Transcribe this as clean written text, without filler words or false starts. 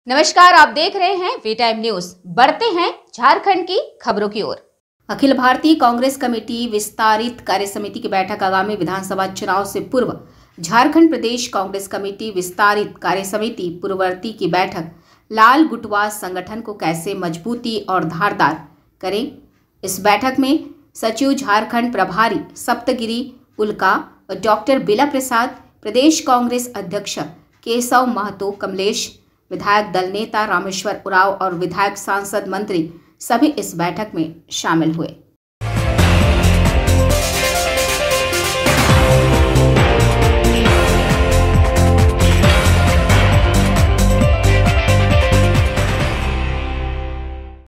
नमस्कार, आप देख रहे हैं वी टाइम न्यूज। बढ़ते हैं झारखंड की खबरों की ओर। अखिल भारतीय कांग्रेस कमेटी विस्तारित कार्य समिति की बैठक आगामी विधानसभा चुनाव से पूर्व झारखंड प्रदेश कांग्रेस कमेटी विस्तारित कार्य समिति पूर्ववर्ती की बैठक लाल गुटवा संगठन को कैसे मजबूती और धारदार करें। इस बैठक में सचिव झारखंड प्रभारी सप्तगिरी उल्का और डॉक्टर बिला प्रसाद, प्रदेश कांग्रेस अध्यक्ष केशव महतो कमलेश, विधायक दल नेता रामेश्वर उरांव और विधायक सांसद मंत्री सभी इस बैठक में शामिल हुए।